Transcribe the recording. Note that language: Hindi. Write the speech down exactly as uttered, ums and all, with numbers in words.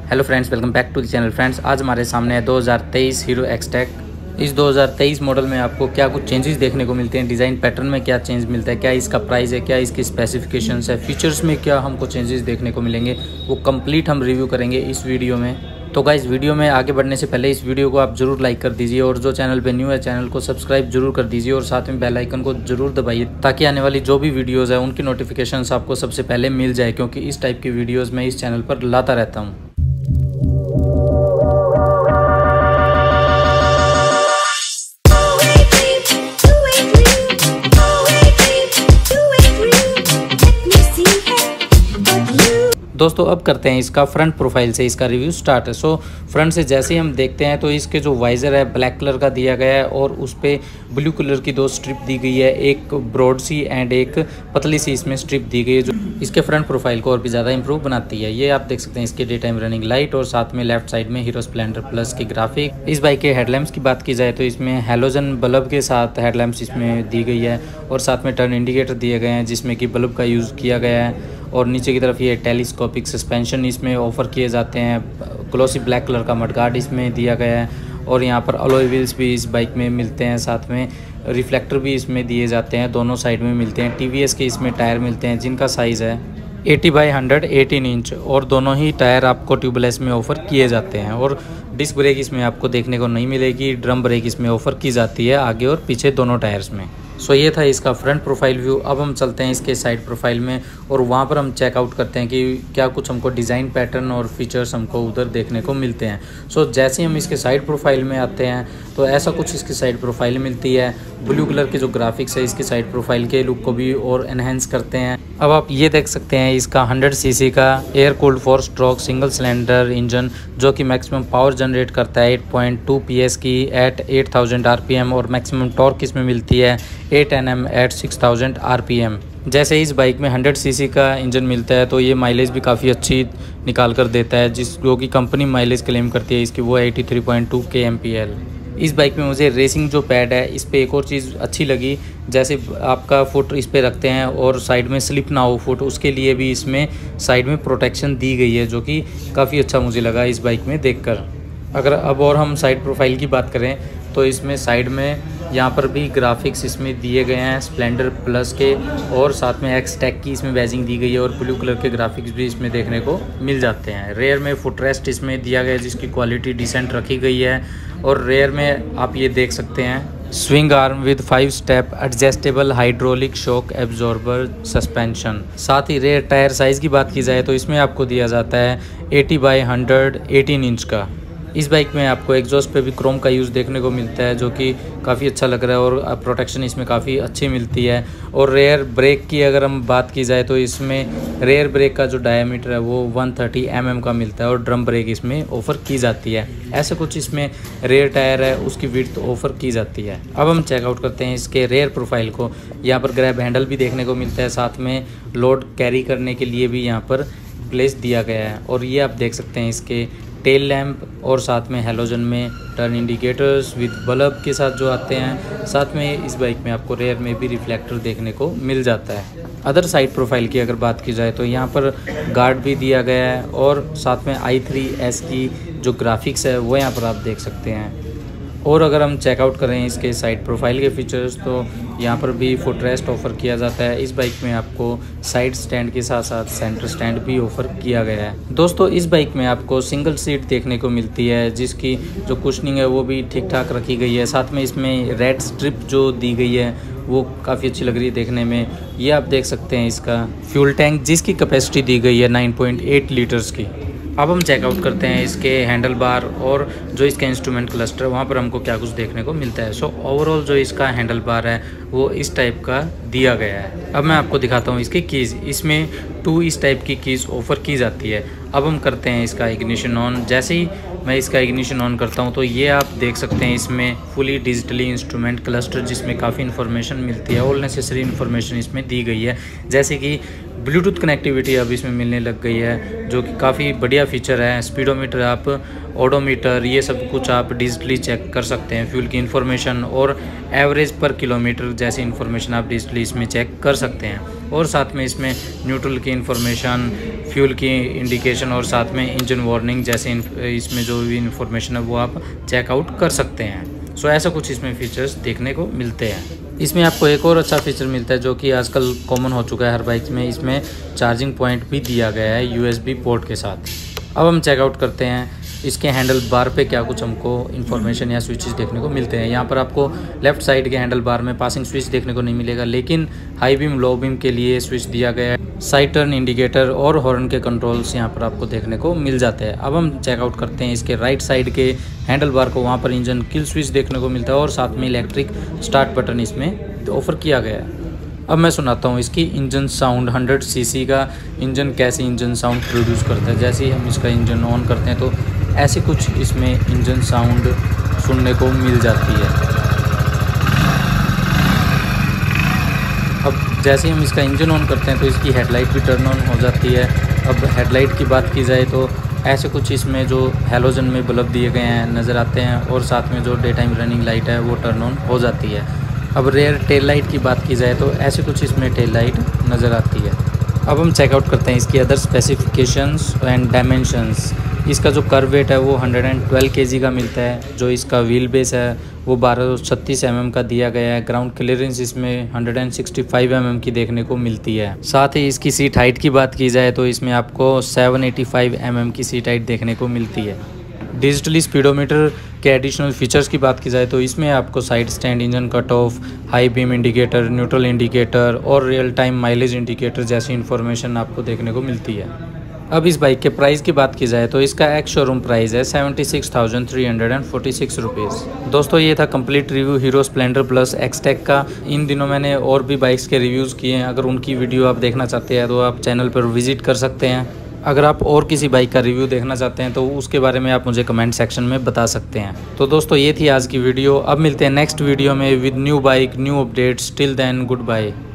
Hello friends, welcome back to the channel. Friends, आज हमारे सामने है दो हज़ार तेईस हीरो एक्सटेक। इस दो हज़ार तेईस मॉडल में आपको क्या कुछ चेंजेस देखने को मिलते हैं, डिज़ाइन पैटर्न में क्या चेंज मिलता है, क्या इसका प्राइस है, क्या इसकी स्पेसिफिकेशंस है, फीचर्स में क्या हमको चेंजेस देखने को मिलेंगे, वो कंप्लीट हम रिव्यू करेंगे इस वीडियो में। तो गाइस, वीडियो में आगे बढ़ने से पहले इस वीडियो को आप जरूर लाइक कर दीजिए और जो चैनल पे न्यू है चैनल को सब्सक्राइब जरूर कर दीजिए और साथ में बेल आइकन को जरूर दबाइए ताकि आने वाली जो भी वीडियोस है उनकी नोटिफिकेशंस आपको सबसे पहले मिल जाए, क्योंकि इस टाइप की वीडियोस मैं इस चैनल पर लाता रहता हूँ। दोस्तों, अब करते हैं इसका फ्रंट प्रोफाइल से इसका रिव्यू स्टार्ट है। सो फ्रंट से जैसे ही हम देखते हैं तो इसके जो वाइज़र है ब्लैक कलर का दिया गया है और उस पर ब्लू कलर की दो स्ट्रिप दी गई है, एक ब्रॉड सी एंड एक पतली सी इसमें स्ट्रिप दी गई है जो इसके फ्रंट प्रोफाइल को और भी ज़्यादा इंप्रूव बनाती है। ये आप देख सकते हैं इसके डे टाइम रनिंग लाइट और साथ में लेफ्ट साइड में हीरो स्प्लेंडर प्लस की ग्राफिक। इस बाइक के हेडलैम्प्स की बात की जाए तो इसमें हेलोजन बल्ब के साथ हेडलैम्प्स इसमें दी गई है और साथ में टर्न इंडिकेटर दिए गए हैं जिसमें कि बल्ब का यूज़ किया गया है। और नीचे की तरफ ये टेलीस्कोपिक सस्पेंशन इसमें ऑफ़र किए जाते हैं। ग्लॉसी ब्लैक कलर का मडगार्ड इसमें दिया गया है और यहाँ पर अलॉय व्हील्स भी इस बाइक में मिलते हैं, साथ में रिफ्लेक्टर भी इसमें दिए जाते हैं, दोनों साइड में मिलते हैं। टीवीएस के इसमें टायर मिलते हैं जिनका साइज़ है अस्सी बाई हंड्रेड एटीन इंच और दोनों ही टायर आपको ट्यूबलेस में ऑफ़र किए जाते हैं। और डिस्क ब्रेक इसमें आपको देखने को नहीं मिलेगी, ड्रम ब्रेक इसमें ऑफ़र की जाती है आगे और पीछे दोनों टायर्स में। सो ये था इसका फ्रंट प्रोफाइल व्यू। अब हम चलते हैं इसके साइड प्रोफाइल में और वहाँ पर हम चेकआउट करते हैं कि क्या कुछ हमको डिज़ाइन पैटर्न और फीचर्स हमको उधर देखने को मिलते हैं। सो जैसे हम इसके साइड प्रोफाइल में आते हैं तो ऐसा कुछ इसकी साइड प्रोफाइल मिलती है। ब्लू कलर के जो ग्राफिक्स है इसकी साइड प्रोफाइल के लुक को भी और एनहेंस करते हैं। अब आप ये देख सकते हैं इसका हंड्रेड सी सी का air cooled four stroke single cylinder engine जो कि मैक्सिमम पावर जनरेट करता है eight point two P S की at eight thousand R P M और मैक्सिमम टॉर्क इसमें मिलती है eight N M at six thousand R P M. जैसे इस बाइक में हंड्रेड सी सी का इंजन मिलता है तो ये माइलेज भी काफ़ी अच्छी निकाल कर देता है, जिस जो कि कंपनी माइलेज क्लेम करती है इसकी वो है eighty three point two K M P L. इस बाइक में मुझे रेसिंग जो पैड है इस पर एक और चीज़ अच्छी लगी, जैसे आपका फुट इस पर रखते हैं और साइड में स्लिप ना हो फुट, उसके लिए भी इसमें साइड में प्रोटेक्शन दी गई है जो कि काफ़ी अच्छा मुझे लगा इस बाइक में देखकर। अगर अब और हम साइड प्रोफाइल की बात करें तो इसमें साइड में यहाँ पर भी ग्राफिक्स इसमें दिए गए हैं स्प्लेंडर प्लस के और साथ में एक्सटेक की इसमें बैजिंग दी गई है और ब्लू कलर के ग्राफिक्स भी इसमें देखने को मिल जाते हैं। रेयर में फुट रेस्ट इसमें दिया गया है जिसकी क्वालिटी डिसेंट रखी गई है और रेयर में आप ये देख सकते हैं swing arm with five step adjustable hydraulic shock absorber suspension. साथ ही रेयर टायर साइज़ की बात की जाए तो इसमें आपको दिया जाता है अस्सी बाई हंड्रेड एटीन इंच का। इस बाइक में आपको एग्जॉस्ट पे भी क्रोम का यूज़ देखने को मिलता है जो कि काफ़ी अच्छा लग रहा है और प्रोटेक्शन इसमें काफ़ी अच्छी मिलती है। और रेयर ब्रेक की अगर हम बात की जाए तो इसमें रेयर ब्रेक का जो डायमीटर है वो वन थर्टी एम एम का मिलता है और ड्रम ब्रेक इसमें ऑफ़र की जाती है। ऐसा कुछ इसमें रेयर टायर है उसकी विड्थ ऑफ़र की जाती है। अब हम चेकआउट करते हैं इसके रेयर प्रोफाइल को। यहाँ पर ग्रैब हैंडल भी देखने को मिलता है, साथ में लोड कैरी करने के लिए भी यहाँ पर प्लेस दिया गया है। और ये आप देख सकते हैं इसके टेल लैंप और साथ में हेलोजन में टर्न इंडिकेटर्स विद बल्ब के साथ जो आते हैं। साथ में इस बाइक में आपको रेयर में भी रिफ्लेक्टर देखने को मिल जाता है। अदर साइड प्रोफाइल की अगर बात की जाए तो यहाँ पर गार्ड भी दिया गया है और साथ में आई थ्री एस की जो ग्राफिक्स है वो यहाँ पर आप देख सकते हैं। और अगर हम चेकआउट करें इसके साइड प्रोफाइल के फीचर्स तो यहाँ पर भी फुट रेस्ट ऑफ़र किया जाता है। इस बाइक में आपको साइड स्टैंड के साथ साथ सेंटर स्टैंड भी ऑफ़र किया गया है। दोस्तों, इस बाइक में आपको सिंगल सीट देखने को मिलती है जिसकी जो कुशनिंग है वो भी ठीक ठाक रखी गई है। साथ में इसमें रेड स्ट्रिप जो दी गई है वो काफ़ी अच्छी लग रही है देखने में। ये आप देख सकते हैं इसका फ्यूल टैंक जिसकी कैपेसिटी दी गई है नाइन पॉइंट एट लीटर्स की। अब हम चेकआउट करते हैं इसके हैंडल बार और जो इसका इंस्ट्रूमेंट क्लस्टर वहाँ पर हमको क्या कुछ देखने को मिलता है। सो ओवरऑल जो इसका हैंडल बार है वो इस टाइप का दिया गया है। अब मैं आपको दिखाता हूँ इसकी कीज़। इसमें टू इस टाइप की कीज़ ऑफ़र की जाती है। अब हम करते हैं इसका इग्निशन ऑन। जैसे ही मैं इसका इग्निशन ऑन करता हूँ तो ये आप देख सकते हैं इसमें फुली डिजिटली इंस्ट्रूमेंट क्लस्टर जिसमें काफ़ी इन्फॉर्मेशन मिलती है, ऑल नेसेसरी इन्फॉर्मेशन इसमें दी गई है, जैसे कि ब्लूटूथ कनेक्टिविटी अब इसमें मिलने लग गई है, जो कि काफ़ी बढ़िया फीचर है। स्पीडोमीटर, आप ओडोमीटर, ये सब कुछ आप डिजिटली चेक कर सकते हैं। फ्यूल की इन्फॉर्मेशन और एवरेज पर किलोमीटर जैसी इन्फॉर्मेशन आप डिजिटली इसमें चेक कर सकते हैं। और साथ में इसमें न्यूट्रल की इन्फॉर्मेशन, फ्यूल की इंडिकेशन और साथ में इंजन वार्निंग जैसे इसमें जो भी इन्फॉर्मेशन है वो आप चेकआउट कर सकते हैं। सो ऐसा कुछ इसमें फीचर्स देखने को मिलते हैं। इसमें आपको एक और अच्छा फीचर मिलता है जो कि आजकल कॉमन हो चुका है हर बाइक में। इसमें चार्जिंग पॉइंट भी दिया गया है यूएसबी पोर्ट के साथ। अब हम चेकआउट करते हैं इसके हैंडल बार पे क्या कुछ हमको इन्फॉर्मेशन या स्विचेस देखने को मिलते हैं। यहाँ पर आपको लेफ्ट साइड के हैंडल बार में पासिंग स्विच देखने को नहीं मिलेगा, लेकिन हाई बीम लो बीम के लिए स्विच दिया गया है। साइड टर्न इंडिकेटर और हॉर्न के कंट्रोल्स यहाँ पर आपको देखने को मिल जाते हैं। अब हम चेकआउट करते हैं इसके राइट साइड के हैंडल बार को। वहाँ पर इंजन किल स्विच देखने को मिलता है और साथ में इलेक्ट्रिक स्टार्ट बटन इसमें ऑफर किया गया है। अब मैं सुनाता हूँ इसकी इंजन साउंड। हंड्रेड सीसी का इंजन कैसे इंजन साउंड प्रोड्यूस करता है। जैसे ही हम इसका इंजन ऑन करते हैं तो ऐसे कुछ इसमें इंजन साउंड सुनने को मिल जाती है। अब जैसे ही हम इसका इंजन ऑन करते हैं तो इसकी हेडलाइट भी टर्न ऑन हो जाती है। अब हेडलाइट की बात की जाए तो ऐसे कुछ इसमें जो हैलोजन में बल्ब दिए गए हैं नज़र आते हैं और साथ में जो डे टाइम रनिंग लाइट है वो टर्न ऑन हो जाती है। अब रेयर टेल लाइट की बात की जाए तो ऐसे कुछ इसमें टेल लाइट नज़र आती है। अब हम चेकआउट करते हैं इसकी अदर स्पेसिफिकेशंस एंड डायमेंशंस। इसका जो कर्व वेट है वो वन हंड्रेड ट्वेल्व केजी का मिलता है। जो इसका व्हील बेस है वो बारह सौ छत्तीस एम एम का दिया गया है। ग्राउंड क्लियरेंस इसमें one hundred sixty five M M की देखने को मिलती है। साथ ही इसकी सीट हाइट की बात की जाए तो इसमें आपको seven eighty five M M की सीट हाइट देखने को मिलती है। डिजिटली स्पीडोमीटर के एडिशनल फीचर्स की बात की जाए तो इसमें आपको side stand, engine cut off, high beam indicator, neutral indicator और रियल टाइम माइलेज इंडिकेटर जैसी इन्फॉर्मेशन आपको देखने को मिलती है। अब इस बाइक के प्राइस की बात की जाए तो इसका एक्स शोरूम प्राइस है seventy six thousand three hundred and forty six rupees. दोस्तों ये था complete review Hero Splendor Plus Xtec का। इन दिनों मैंने और भी बाइक्स के रिव्यूज़ किए हैं, अगर उनकी वीडियो आप देखना चाहते हैं तो आप चैनल पर विजिट कर सकते हैं। अगर आप और किसी बाइक का रिव्यू देखना चाहते हैं तो उसके बारे में आप मुझे कमेंट सेक्शन में बता सकते हैं। तो दोस्तों ये थी आज की वीडियो। अब मिलते हैं नेक्स्ट वीडियो में with new bike, new updates. Till then good bye.